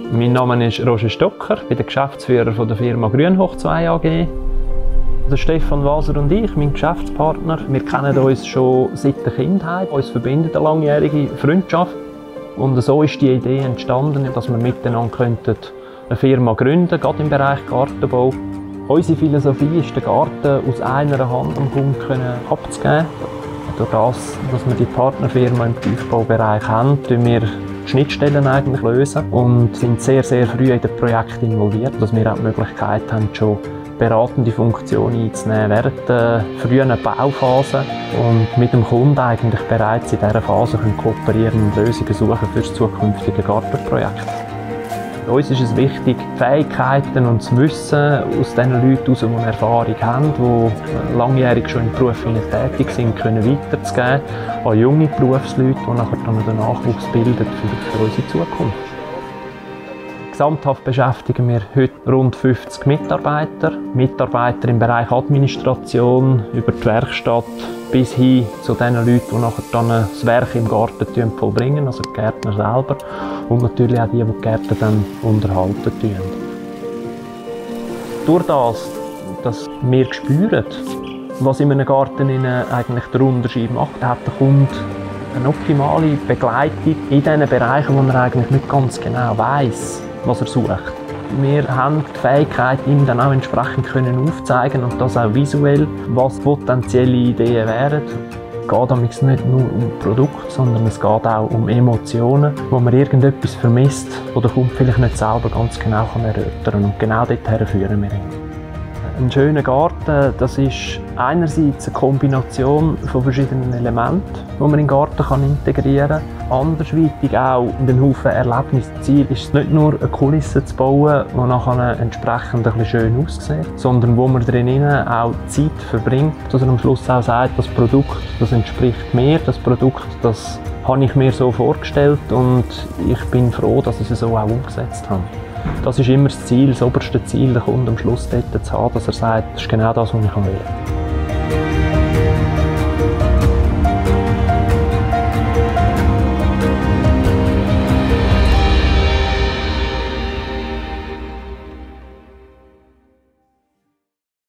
Mein Name ist Roger Stocker, ich bin der Geschäftsführer von der Firma Grünhoch 2 AG. Der Stefan Waser und ich, mein Geschäftspartner, wir kennen uns schon seit der Kindheit. Uns verbindet eine langjährige Freundschaft. Und so ist die Idee entstanden, dass wir miteinander eine Firma gründen könnten, gerade im Bereich Gartenbau. Unsere Philosophie ist, den Garten aus einer Hand am Kunden abzugeben. Durch das, dass wir die Partnerfirma im Tiefbaubereich haben, lösen wir die Schnittstellen eigentlich lösen und sind sehr, sehr früh in das Projekt involviert, dass wir auch die Möglichkeit haben, schon beratende Funktionen einzunehmen während der frühen Bauphase und mit dem Kunden eigentlich bereits in dieser Phase kooperieren und Lösungen suchen für das zukünftige Gartenprojekt. Uns ist es wichtig, die Fähigkeiten und das Wissen aus den Leuten heraus, die Erfahrung haben, die langjährig schon im Beruf tätig sind, können weiterzugeben an junge Berufsleute, die nachher dann den Nachwuchs bilden für unsere Zukunft. Gesamthaft beschäftigen wir heute rund 50 Mitarbeiter. Mitarbeiter im Bereich Administration, über die Werkstatt bis hin zu den Leuten, die nachher dann das Werk im Garten vollbringen, also die Gärtner selber und natürlich auch die Gärten dann unterhalten tun. Durch das, dass wir spüren, was in einem Garten eigentlich der Unterschied macht, hat der Kunde eine optimale Begleitung in den Bereichen, wo er eigentlich nicht ganz genau weiss, was er sucht. Wir haben die Fähigkeit, ihm dann auch entsprechend aufzeigen und das auch visuell, was potenzielle Ideen wären. Es geht damals nicht nur um Produkte, sondern es geht auch um Emotionen, wo man irgendetwas vermisst, wo der Kunde vielleicht nicht selber ganz genau erörtern kann. Und genau dorthin führen wir ihn. Ein schöner Garten, das ist einerseits eine Kombination von verschiedenen Elementen, die man in den Garten integrieren kann. Andersweitig auch mit einem Haufen Erlebnisziel ist es nicht nur eine Kulisse zu bauen, die nachher entsprechend ein bisschen schön aussieht, sondern wo man drinnen auch Zeit verbringt, dass er am Schluss auch sagt, das Produkt, das entspricht mir, das Produkt, das habe ich mir so vorgestellt und ich bin froh, dass ich es so auch umgesetzt habe. Das ist immer das Ziel, das oberste Ziel, den Kunden am Schluss dort zu haben, dass er sagt, das ist genau das, was ich will.